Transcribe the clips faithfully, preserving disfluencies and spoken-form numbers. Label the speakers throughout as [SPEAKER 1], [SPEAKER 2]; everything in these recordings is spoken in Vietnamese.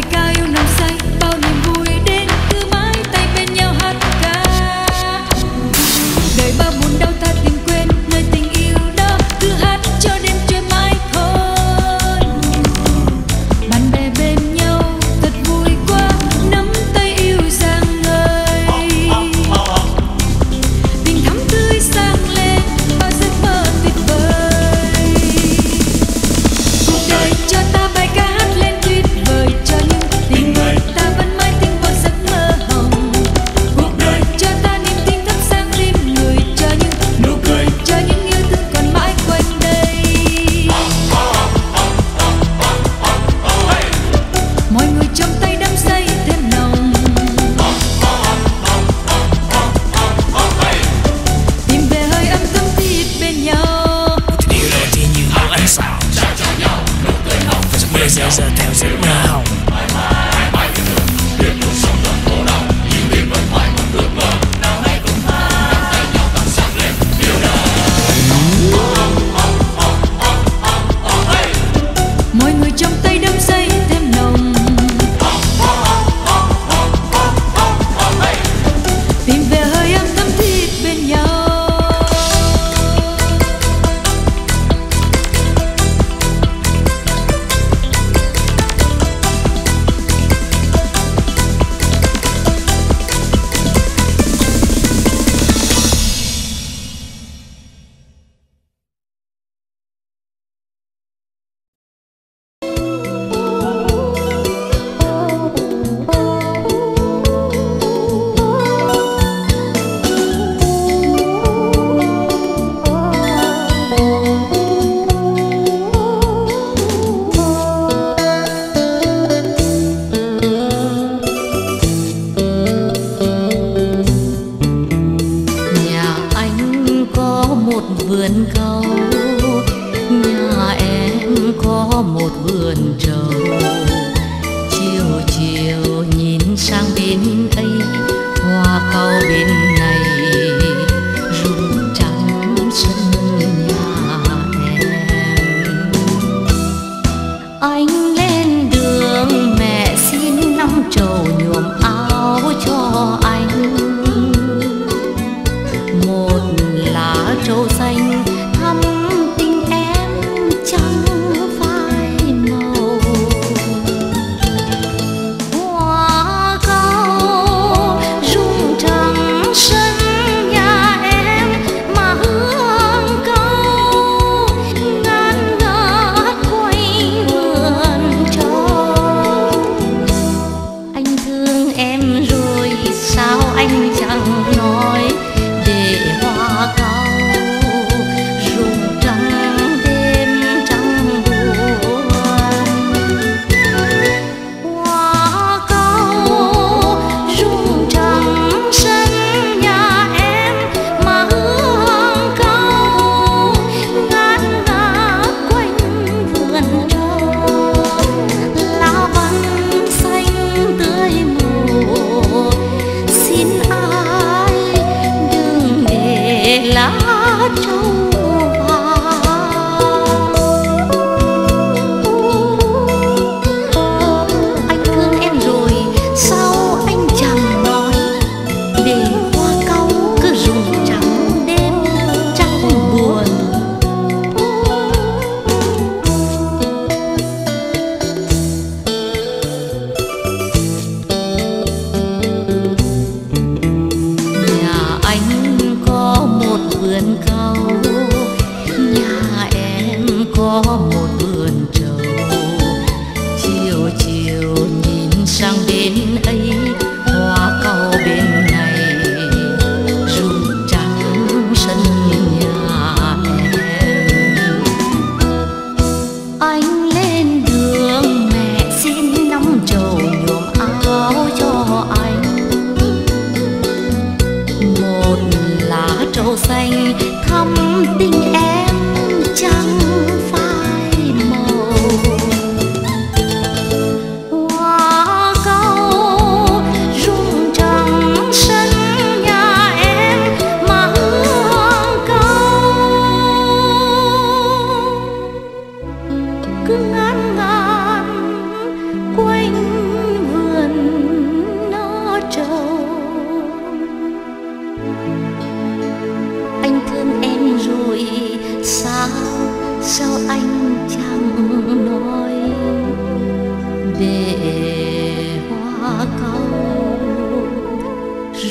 [SPEAKER 1] ca yêu nồng say, bao niềm vui đến cứ mãi tay bên nhau hát ca. Đời bao buồn đau ta tìm quên nơi tình yêu đó, cứ hát cho đêm trôi mãi thôi. Bạn bè bên nhau thật vui quá, nắm tay yêu rằng người tình thắm tươi sáng lên bao giấc mơ tuyệt vời. Cuộc đời cho ta bài ca hát lên tuyệt vời, cho những tình người ta vẫn mãi tin vào giấc mơ hồng. Cuộc đời cho ta niềm tin thắp sáng tim người, cho những nụ cười, cho những yêu thương còn mãi quanh đây. Mọi người trong tay đắm say thêm nồng, tìm về hơi ấm thấm thít bên nhau.
[SPEAKER 2] Điều đầu tiên như hậu ánh sao trao cho nhau nụ cười hồng, và giấc mơ sẽ giờ theo giấc mơ hồng. Mãi mãi mãi yêu thương, biết cuộc sống thật khổ đau, nhưng biết vẫn mãi một ước mơ. Nào hãy cùng ta nắm tay nhau tăng sáng lên yêu đời.
[SPEAKER 1] Mọi người trong tay đắm say thêm nồng, tìm về hơi ấm thấm thít bên nhau.
[SPEAKER 3] Nhà anh có một vườn cau, nhà em có một vườn trầu. Chiều chiều nhìn sang bên ấy, hoa cau bên này rụng trắng sân nhà em. Anh lên đường mẹ xin năm trầu nhuộm áo cho anh, một lá trầu xanh thắm tình em trắng phai màu. Hoa cau rụng trắng sân nhà em, mà hương cau ngát ngát quanh vườn trầu. Anh thương em rồi sao anh chẳng nói, để hoa cau rụng trắng đêm trắng buồn. Hoa cau rụng trắng sân nhà em, mà hương cau ngát ngát quanh vườn trầu. Lá văn xanh tươi màu xin ai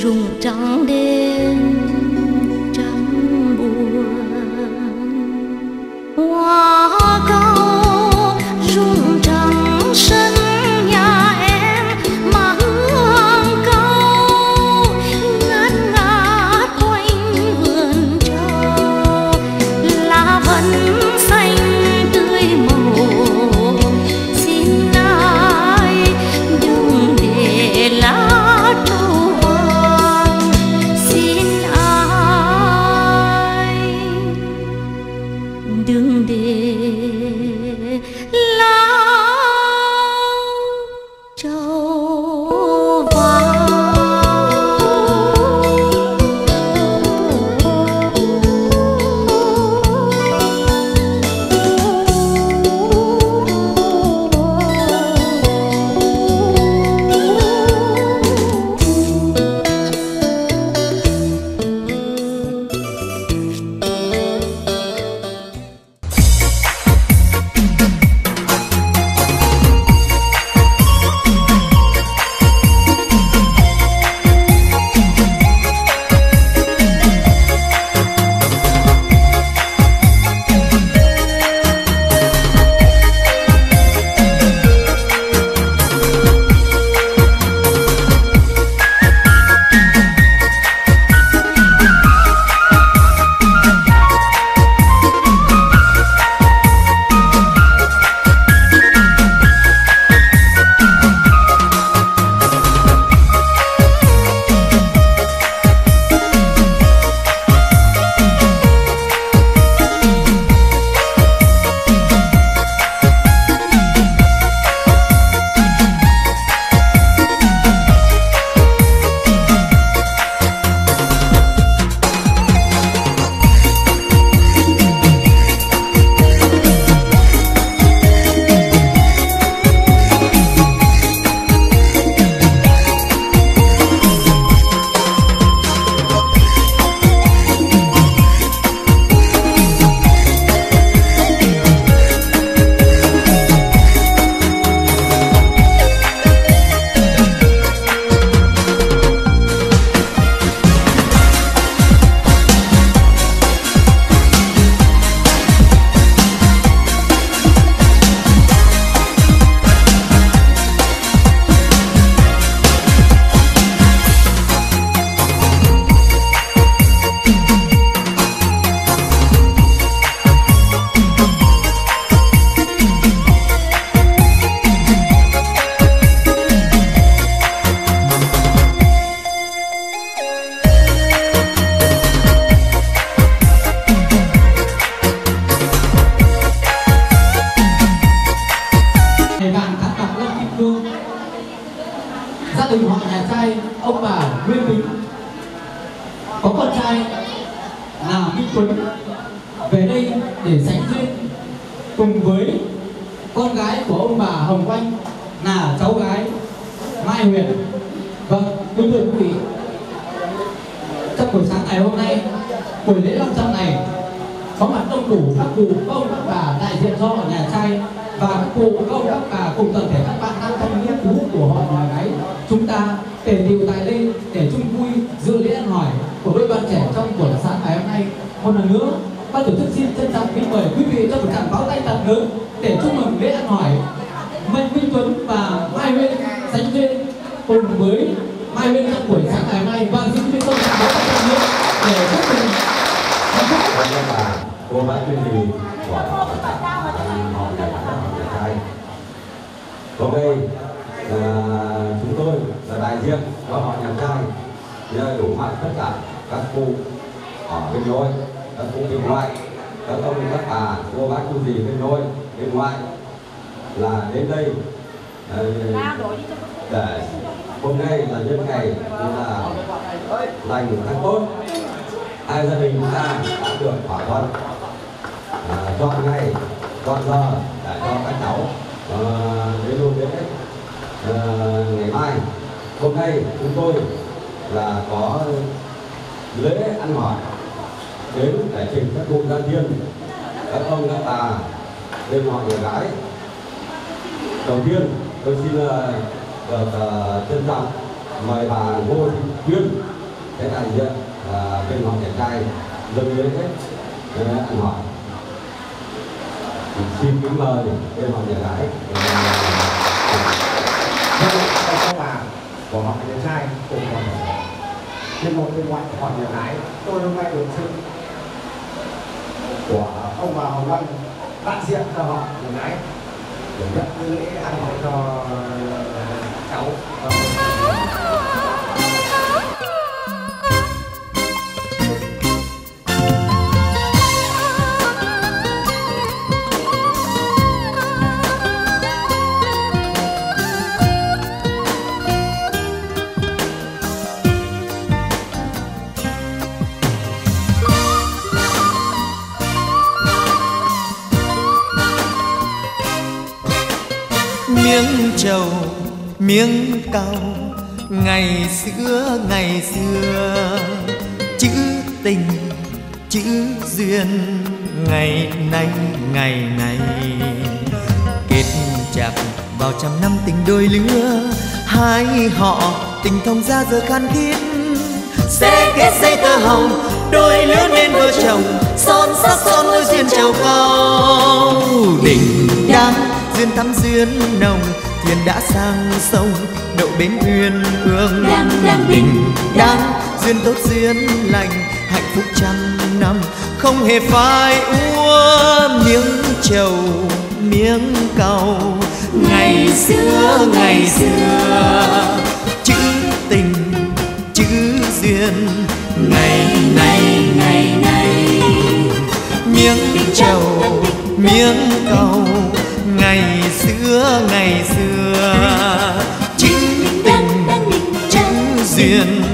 [SPEAKER 3] rụng trắng đêm trắng buồn hoa cau rụng trắng sân nhà em mà hương cau ngát ngát quanh vườn trầu lá vẫn xanh tươi màu xin ai đừng để lá trầu vàng xin ai đừng để lá trầu vàng.
[SPEAKER 4] Gia đình họ nhà trai ông bà Nguyên Bính có con trai là Minh Tuấn về đây để sánh duyên cùng với con gái của ông bà Hồng Oanh là cháu gái Mai Huyền. Vâng, thưa quý vị, trong buổi sáng ngày hôm nay, buổi lễ long trọng này có mặt đông đủ các cụ, các ông, các bà đại diện cho họ nhà trai và các cụ, các ông, các bà cùng toàn thể các bạn nam thanh niên tú của họ nhà gái chúng ta tề tựu tại đây để chung vui dự lễ ăn hỏi của đôi bạn trẻ trong buổi sáng ngày hôm nay. Một lần nữa, ban tổ chức xin trân trọng kính mời quý vị cho một tràng pháo tay thật lớn để chúc mừng lễ ăn hỏi Minh Minh Tuấn và Mai Huyền sánh duyên cùng với Mai Huyền trong buổi sáng ngày hôm nay. Và xin quý vị tôi tràng pháo tay thật lớn để chúc mừng
[SPEAKER 5] các bà, cô bác chuyên gì của họ nhà trai. Hôm nay là chúng tôi là đại diện cho họ nhà trai nhờ đủ mặt tất cả các cụ ở bên nội, các cụ bên ngoại, các ông các bà, cô bác chú gì bên nội, bên ngoại là đến đây để hôm nay là nhân ngày là lành tháng tốt. Hai gia đình chúng ta đã được thỏa thuận à, chọn ngày, chọn giờ để cho các cháu à, đến luôn đến à, ngày mai. Hôm nay chúng tôi là có lễ ăn hỏi đến để trình các cụ gia tiên, các ông các bà bên họ nhà gái. Đầu tiên tôi xin uh, được uh, trân trọng mời bà Ngô Thị Duyên cái đại diện à, bên họ nhà trai dâng lên hết để ăn hỏi. Xin kính mời bên họ nhà gái.
[SPEAKER 6] Các bà của họ nhà trai cùng còn trên một bên ngoại họ nhà gái. Tôi hôm nay được sự của ông bà Hồng Vân đại diện cho họ nhà gái để nhận lễ ăn hỏi cho cháu.
[SPEAKER 2] Miếng trầu miếng cau ngày xưa ngày xưa, chữ tình chữ duyên ngày nay ngày nay, kết chặt vào trăm năm tình đôi lứa, hai họ tình thông ra giờ khan thiết, sẽ kết dây tơ hồng đôi lứa nên vợ chồng, son sắc son môi duyên trầu cao. Đình đám duyên thắm duyên nồng, thuyền đã sang sông đậu bến thuyền hương. Đình đám duyên tốt duyên lành, hạnh phúc trăm năm không hề phai úa. Miếng trầu miếng cau ngày xưa ngày xưa, chữ tình chữ duyên ngày nay ngày nay. Miếng trầu miếng cau ngày xưa ngày xưa, chữ tình chữ duyên